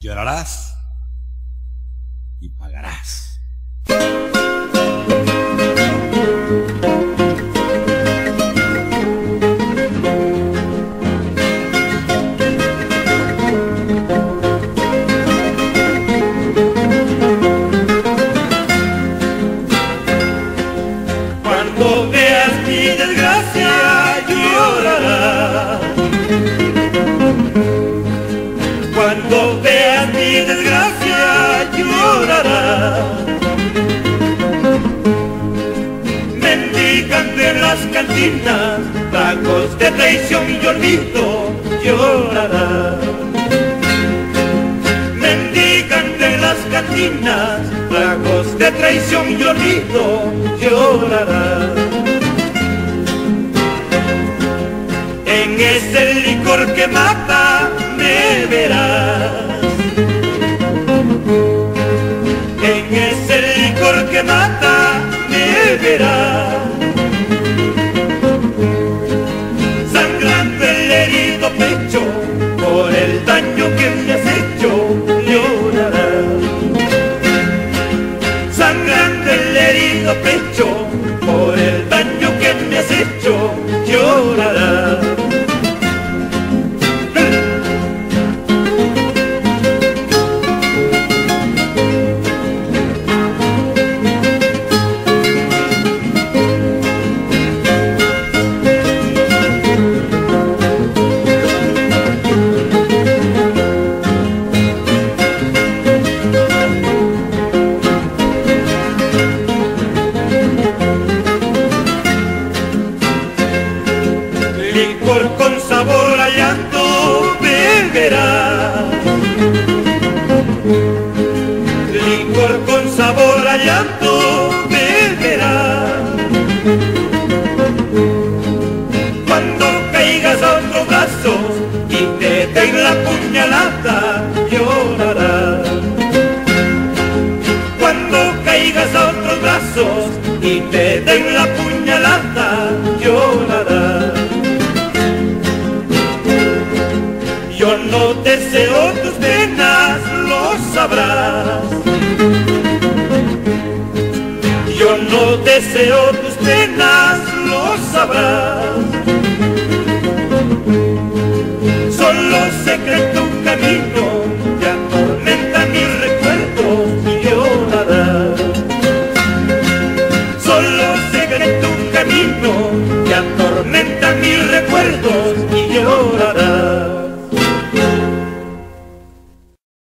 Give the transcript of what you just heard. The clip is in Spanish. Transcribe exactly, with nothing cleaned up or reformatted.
Llorarás y pagarás. Cuando veas mi desgracia llorarás. Cuando veas mi desgracia llorarás. Mendicando en las cantinas, tragos de traición y olvido llorarás. Mendicando en las cantinas, tragos de traición y olvido llorarás. En ese licor que mata me verás. En ese licor que mata me verás. Sangrando el herido pecho por el daño que me has hecho, llorarás. Sangrando el herido pecho por el daño que me has hecho, llorarás. Licor con sabor a llanto beberás. Licor con sabor a llanto beberás. Cuando caigas a otros brazos y te den la puñalada, llorarás. Cuando caigas a otros brazos y te den la puñalada,